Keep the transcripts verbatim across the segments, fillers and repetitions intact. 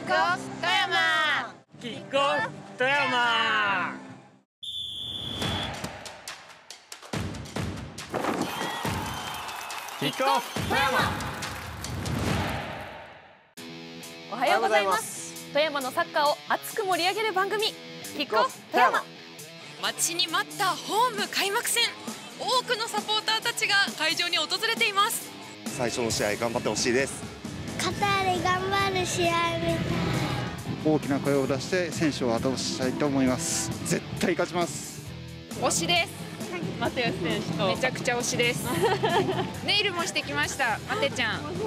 オフ富山。 キックオフ富山。キックオフ富山。 おはようございます。富山のサッカーを熱く盛り上げる番組、キックオフ富山。 待ちに待ったホーム開幕戦、多くのサポーターたちが会場に訪れています。 最初の試合頑張ってほしいです。 カタール頑張る試合みたい。 大きな声を出して選手を後押ししたいと思います。絶対勝ちます。 推しです。 マテウス選手とめちゃくちゃ推しです。ネイルもしてきました、マテちゃん。ホー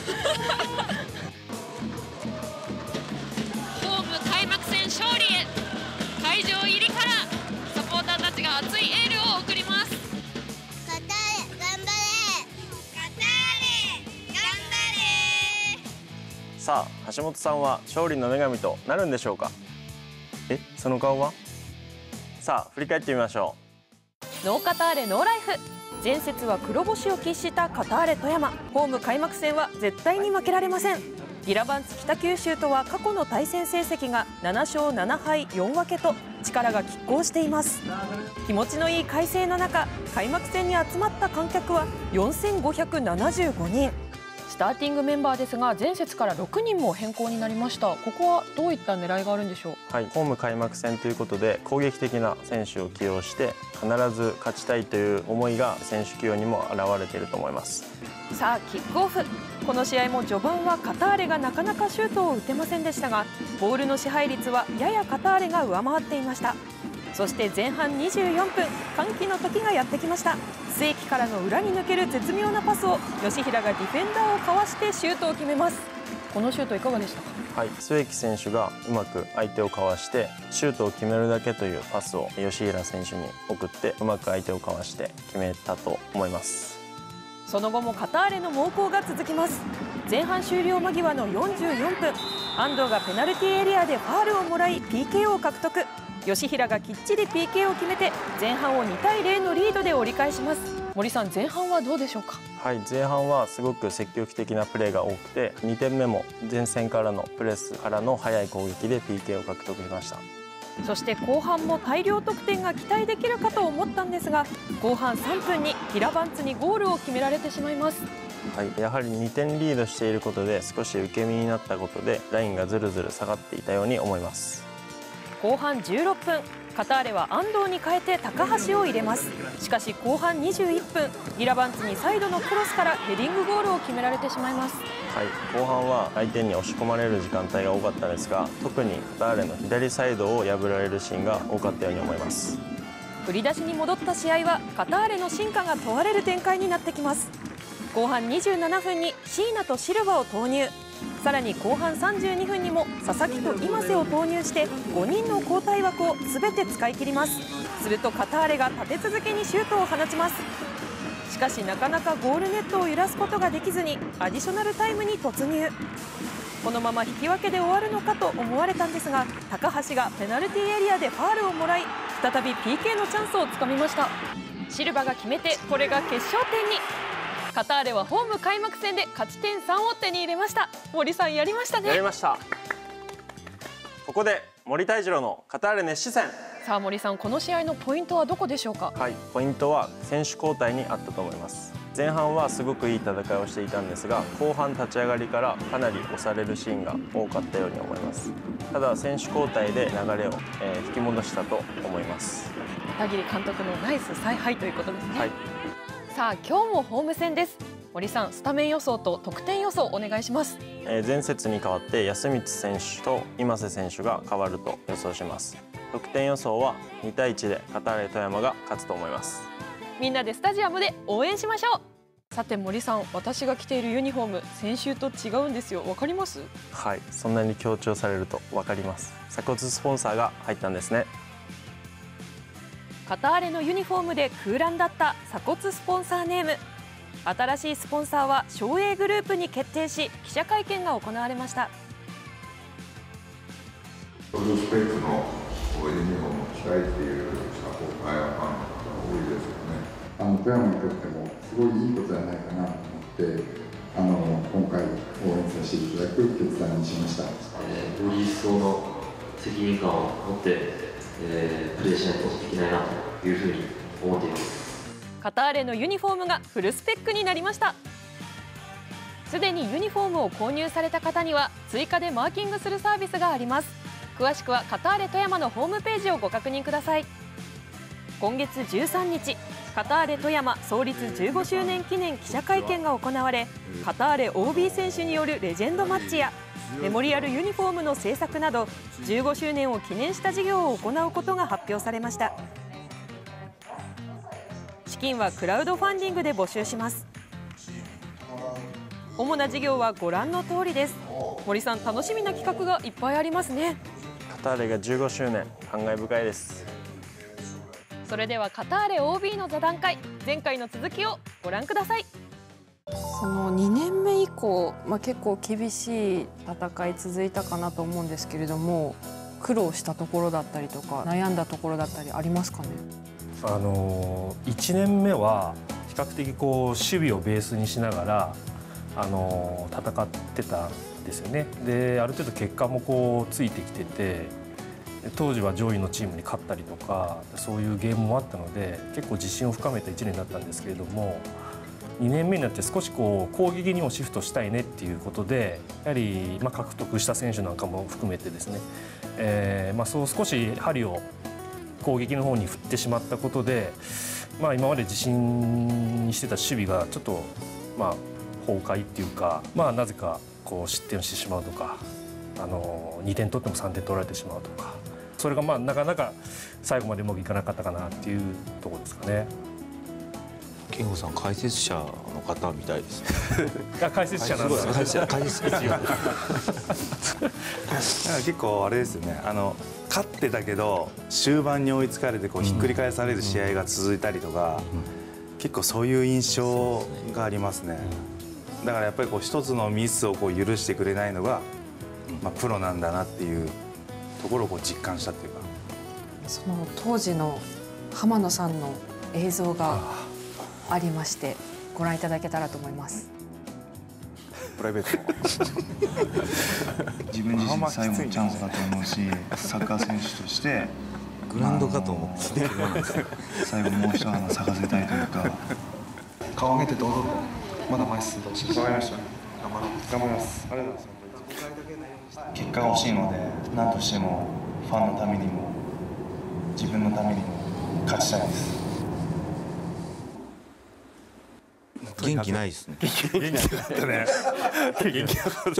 ム開幕戦勝利へ、会場入りからサポーターたちが熱いエールを送ります。 カタール頑張れ。カタール頑張れ。 さあ、橋本さんは勝利の女神となるんでしょうか。え、その顔は。さあ、振り返ってみましょう。 ノーカターレノーライフ。前節は黒星を喫したカターレ富山。ホーム開幕戦は絶対に負けられません。ギラバンツ北九州とは過去の対戦成績がななしょうななはいよんわけと力が拮抗しています。気持ちのいい快晴の中、開幕戦に集まった観客はよんせんごひゃくななじゅうごにん。スターティングメンバーですが、前節からろくにんも変更になりました。ここはどういった狙いがあるんでしょう。 はい、ホーム開幕戦ということで攻撃的な選手を起用して必ず勝ちたいという思いが選手起用にも表れていると思います。 さあ、キックオフ。この試合も序盤はカターレがなかなかシュートを打てませんでしたが、ボールの支配率はややカターレが上回っていました。そして前半にじゅうよんぷん、歓喜の時がやってきました。末木からの裏に抜ける絶妙なパスを吉平がディフェンダーをかわしてシュートを決めます。このシュートいかがでしたか。 はい、末木選手がうまく相手をかわしてシュートを決めるだけというパスを吉平選手に送ってうまく相手をかわして決めたと思います。 その後もカターレの猛攻が続きます。前半終了間際のよんじゅうよんぷん、安藤がペナルティーエリアでファールをもらい ピーケー を獲得。吉平がきっちり ピーケー を決めて前半をにたいゼロのリードで折り返します。森さん、前半はどうでしょうか。 はい、前半はすごく積極的なプレーが多くて、にてんめも前線からのプレスからの速い攻撃で ピーケー を獲得しました。 そして後半も大量得点が期待できるかと思ったんですが、後半さんぷんにギラバンツにゴールを決められてしまいます。 はい、やはりにてんリードしていることで少し受け身になったことでラインがずるずる下がっていたように思います。 後半じゅうろっぷん、カターレは安藤に変えて高橋を入れます。しかし後半にじゅういっぷん、ギラバンツにサイドのクロスからヘディングゴールを決められてしまいます。 はい、後半は相手に押し込まれる時間帯が多かったですが、特にカターレの左サイドを破られるシーンが多かったように思います。 振り出しに戻った試合はカターレの進化が問われる展開になってきます。後半にじゅうななふんに椎名とシルバを投入。さらに後半さんじゅうにふんにも佐々木と今瀬を投入してごにんの交代枠を全て使い切ります。するとカターレが立て続けにシュートを放ちます。しかしなかなかゴールネットを揺らすことができずにアディショナルタイムに突入。このまま引き分けで終わるのかと思われたんですが、高橋がペナルティーエリアでファールをもらい再び ピーケー のチャンスをつかみました。シルバが決めてこれが決勝点に。カターレはホーム開幕戦で勝ち点さんを手に入れました。森さん、やりましたね。 やりました。ここで森泰次郎のカターレ熱視線。 さあ森さん、この試合のポイントはどこでしょうか。 はい、ポイントは選手交代にあったと思います。前半はすごくいい戦いをしていたんですが、後半立ち上がりからかなり押されるシーンが多かったように思います。ただ選手交代で流れを、えー、引き戻したと思います。 片桐監督のナイス采配ということですね。 はい、 さあ今日もホーム戦です。森さん、スタメン予想と得点予想お願いします。 えー、前節に代わって安光選手と今瀬選手が変わると予想します。得点予想はにたいいちでカターレ富山が勝つと思います。 みんなでスタジアムで応援しましょう。さて森さん、私が着ているユニフォーム先週と違うんですよ。わかります？ はい、そんなに強調されるとわかります。鎖骨スポンサーが入ったんですね。 カターレのユニフォームで空欄だった鎖骨スポンサーネーム。新しいスポンサーは松栄グループに決定し、記者会見が行われました。 ブルースペックのユニフォームを着たいっていうサポーターやファンの方が多いですよね。あの富山にとってもすごいいいことじゃないかなと思って、あの今回応援ささせていただく決断にしました。 えー、より一層の責任感を持って、えー、プレーしないといけないなというふうに思っています。 カターレのユニフォームがフルスペックになりました。すでにユニフォームを購入された方には追加でマーキングするサービスがあります。詳しくはカターレ富山のホームページをご確認ください。今月じゅうさんにち、カターレ富山創立じゅうごしゅうねん記念記者会見が行われ、カターレ オービー 選手によるレジェンドマッチやメモリアルユニフォームの制作などじゅうごしゅうねんを記念した事業を行うことが発表されました。資金はクラウドファンディングで募集します。主な事業はご覧の通りです。森さん、楽しみな企画がいっぱいありますね。 カターレがじゅうごしゅうねん、感慨深いです。 それではカターレ オービー の座談会、前回の続きをご覧ください。 そのにねんめ以降、まあ、結構厳しい戦い続いたかなと思うんですけれども、苦労したところだったりとか悩んだところだったりありますかね。 あのいちねんめは比較的こう守備をベースにしながらあの戦ってたんですよね。である程度結果もこうついてきてて、当時は上位のチームに勝ったりとかそういうゲームもあったので結構自信を深めたいちねんだったんですけれども、にねんめになって少しこう攻撃にもシフトしたいねっていうことでやはりまあ獲得した選手なんかも含めてですね、えー、まあそう少し針を攻撃の方に振ってしまったことで、まあ、今まで自信にしてた守備がちょっとまあ崩壊っていうか、まあ、なぜかこう失点をしてしまうとか、あのにてん取ってもさんてん取られてしまうとか、それがまあなかなか最後までうまくいかなかったかなっていうところですかね。 健吾さん、解説者の方みたいですね。 解説者なんですよ。解説者、解説者。 結構あれですよね。あの勝ってたけど終盤に追いつかれてこうひっくり返される試合が続いたりとか、結構そういう印象がありますね。だからやっぱりこう一つのミスをこう許してくれないのが、まあプロなんだなっていうところをこう実感したっていうか。 その当時の浜野さんの映像がありまして、ご覧いただけたらと思います。 プライベート自分自身最後のチャンスだと思うし、サッカー選手としてグラウンドかと思って、 最後もう一花咲かせたいというか。顔上げてどうぞ。まだ前進んでほしい。わかりました。頑張ろう。頑張ります。ありがとうございます。結果が欲しいので、何としてもファンのためにも自分のためにも勝ちたいです。 元気ないですね。 元気なかったね。元気なかった。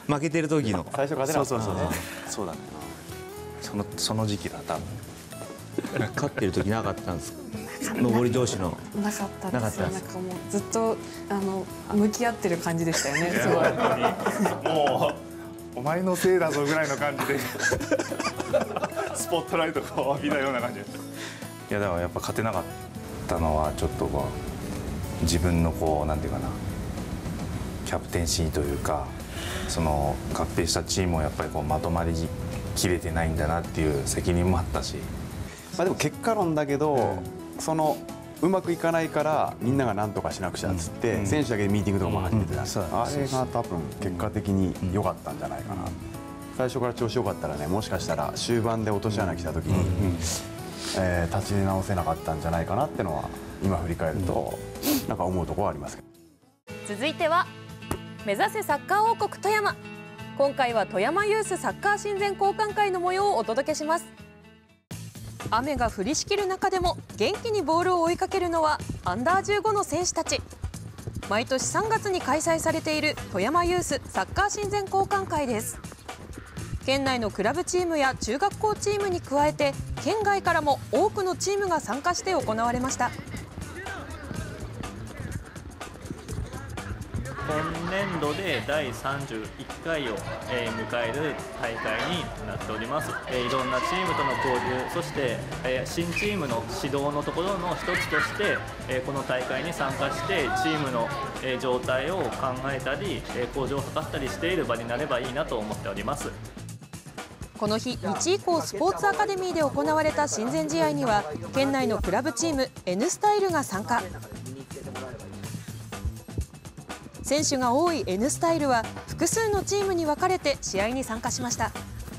負けてる時の。 最初勝てなかった。そうそうそう。そうだね。そのその時期だ多分。 勝ってる時なかったんですか。上り調子の。 なかったですよ。なんかもうずっとあの向き合ってる感じでしたよね。すごい。 もうお前のせいだぞぐらいの感じでスポットライトを浴びたような感じでした。いやだからやっぱ勝てなかったのはちょっとこう自分のこうなんていうかな、キャプテンシーというか、その合併したチームをやっぱりこうまとまりきれてないんだなっていう責任もあったし。 まあでも結果論だけど、うん、そのうまくいかないからみんなが何とかしなくちゃっつって、うん、選手だけでミーティングとかも始めてた、うん、あれが多分結果的に良かったんじゃないかな、うん、最初から調子良かったらね、もしかしたら終盤で落とし穴来た時に、うん、えー、立ち直せなかったんじゃないかなってのは今振り返ると、うん、なんか思うところはありますけど。 続いては目指せサッカー王国富山。今回は富山ユースサッカー親善交換会の模様をお届けします。雨が降りしきる中でも元気にボールを追いかけるのはアンダーじゅうごの選手たち。毎年さんがつに開催されている富山ユースサッカー親善交換会です。県内のクラブチームや中学校チームに加えて県外からも多くのチームが参加して行われました。 今年度でだいさんじゅういっかいを迎える大会になっております。いろんなチームとの交流、そして新チームの指導のところの一つとしてこの大会に参加してチームの状態を考えたり向上を図ったりしている場になればいいなと思っております。 この日、日以降スポーツアカデミーで行われた親善試合には県内のクラブチーム N スタイルが参加。 選手が多い N スタイルは複数のチームに分かれて試合に参加しました。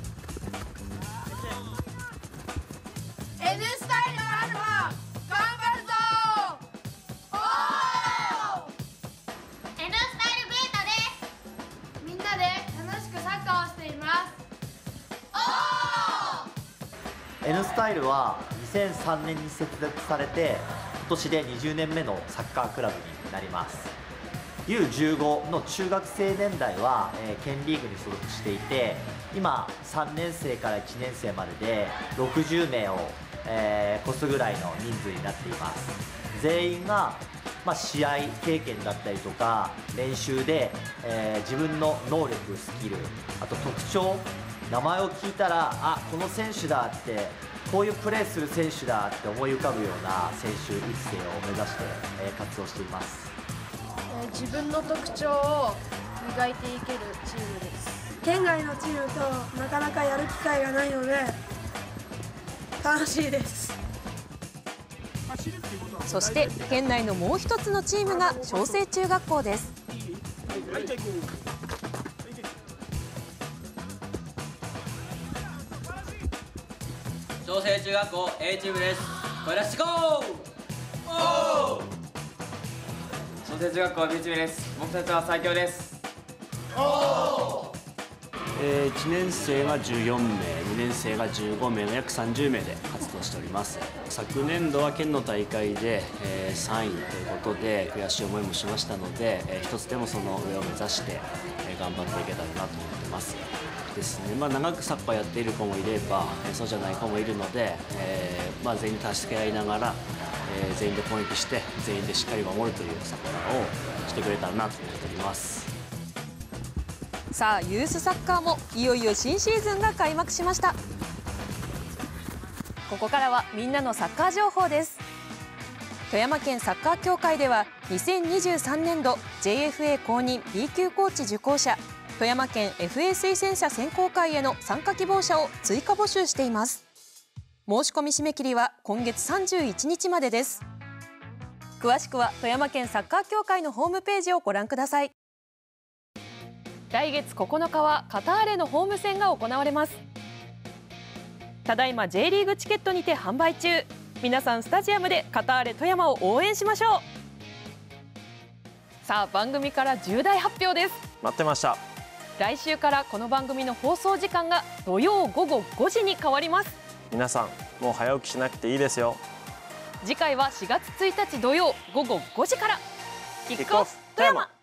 N スタイルアルファ頑張るぞおー N スタイルベータです。みんなで楽しくサッカーをしていますおー N スタイルはにせんさんねんに設立されて今年でにじゅうねんめのサッカークラブになります。 ユーじゅうご の中学生年代は、えー、県リーグに所属していて今さんねん生からいちねん生まででろくじゅうめいを、えー、超すぐらいの人数になっています。全員が、まあ、試合経験だったりとか練習で、えー、自分の能力スキルあと特徴名前を聞いたらあこの選手だってこういうプレーする選手だって思い浮かぶような選手育成を目指して、えー、活動しています。 自分の特徴を磨いていけるチームです。 県外のチームとなかなかやる機会がないので楽しいです。 そして県内のもう一つのチームが昌成中学校です。 昌成中学校 A チームです。声出してこーおー昌成中学校 B チームです。僕たちは最強です。 えー、いちねん生がじゅうよんめい、にねん生がじゅうごめいの約さんじゅうめいで活動しております。昨年度は県の大会で、えー、さんいということで悔しい思いもしましたので、えー、一つでもその上を目指して、えー、頑張っていけたらなと思ってますですね。まあ、長くサッカーやっている子もいれば、えー、そうじゃない子もいるので、えーまあ、全員で助け合いながらえー、全員で攻撃して全員でしっかり守るというサッカーをしてくれたらなと思っております。 さあユースサッカーもいよいよ新シーズンが開幕しました。ここからはみんなのサッカー情報です。富山県サッカー協会ではにせんにじゅうさんねんど ジェイエフエー 公認 B 級コーチ受講者富山県 エフエー 推薦者選考会への参加希望者を追加募集しています。申し込み締め切りは今月さんじゅういちにちまでです。詳しくは富山県サッカー協会のホームページをご覧ください。来月ここのかはカターレのホーム戦が行われます。ただいま J リーグチケットにて販売中。皆さんスタジアムでカターレ富山を応援しましょう。さあ番組から重大発表です。 待ってました。 来週からこの番組の放送時間が土曜ごごごじに変わります。 皆さんもう早起きしなくていいですよ。 次回はしがつついたち土曜ごごごじからキックオフ富山。